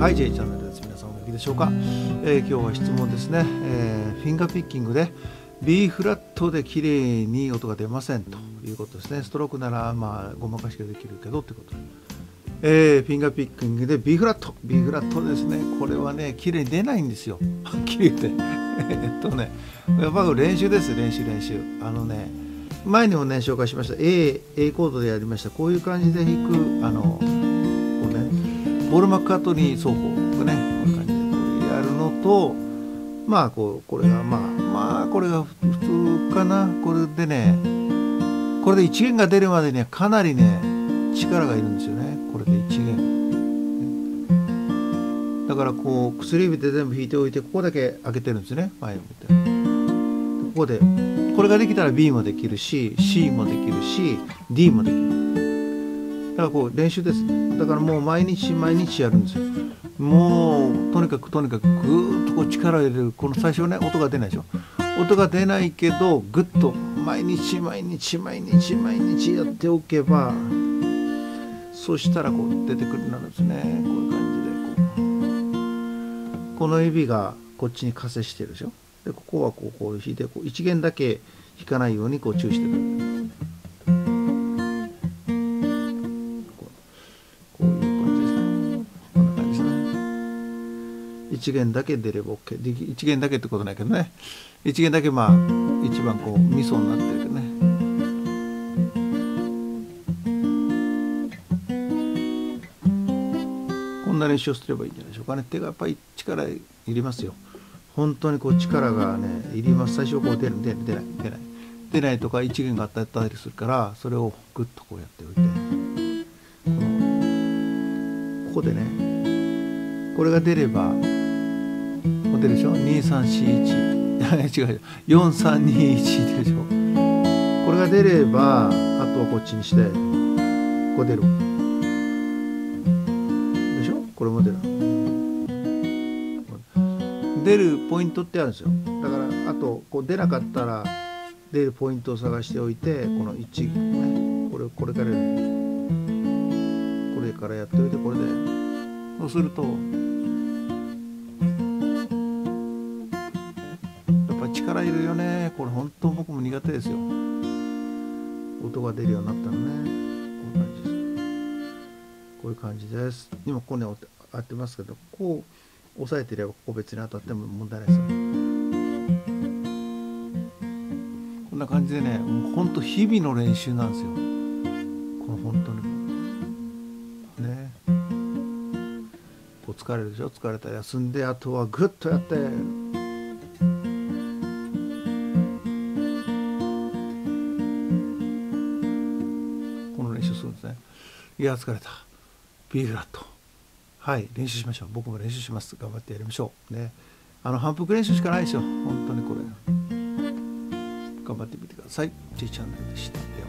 はい、J チャンネルです。皆さんお元気でしょうか。今日は質問ですね。フィンガーピッキングで B フラットで綺麗に音が出ませんということですね。ストロークならごまかしができるけどってこと。フィンガーピッキングで B フラットですね。これはね、綺麗に出ないんですよ。はっきり言って。やっぱり練習です。練習。前にもね、紹介しました。A コードでやりました。こういう感じで弾く、ポール・マッカートニー奏法とかね、こういう感じでこうやるのと、これが普通かな。これで1弦が出るまでにはかなりね、力がいるんですよね。これで1弦。だからこう、薬指で全部弾いておいて、ここだけ開けてるんですね。前を見て。ここで、これができたら B もできるし、C もできるし、D もできる。だからこう練習ですね。だからもう毎日やるんですよ。もうとにかくぐーっとこう力を入れる。この最初ね、音が出ないでしょ。音が出ないけどぐっと毎日やっておけば、そしたらこう出てくるようになるんですね。こういう感じでこの指がこっちにかせしてるでしょ。でここはこう弾いて1弦だけ弾かないようにこう注意してくる。1弦だけ出れば OK。1弦だけってことないけどね。1弦だけ一番こうミソになってるけどね。こんな練習をすればいいんじゃないでしょうかね。手がやっぱり力いりますよ。本当にこう力がねいります。最初こう出ないとか1弦があったりするから、それをグッとこうやっておいて、ここでね、これが出れば出るでしょ。2341違う4321でしょ。これが出れば、あとはこっちにしてこう出るでしょ。これも出るポイントってあるんですよ。だからあとこう出なかったら出るポイントを探しておいて、この1ね、これからやっておいて、これでそうすると力いるよね。これ本当僕も苦手ですよ。音が出るようになったのね。こういう感じです。今ここに当てますけど、こう押さえてればここ別に当たっても問題ないですよ。こんな感じでね、もう本当日々の練習なんですよ。この本当にね。こう疲れるでしょ。疲れたら休んで、あとはグッとやって。いや疲れた。B フラット。はい、練習しましょう。僕も練習します。頑張ってやりましょう。ね。反復練習しかないですよ。本当にこれ。頑張ってみてください。J チャンネルでした。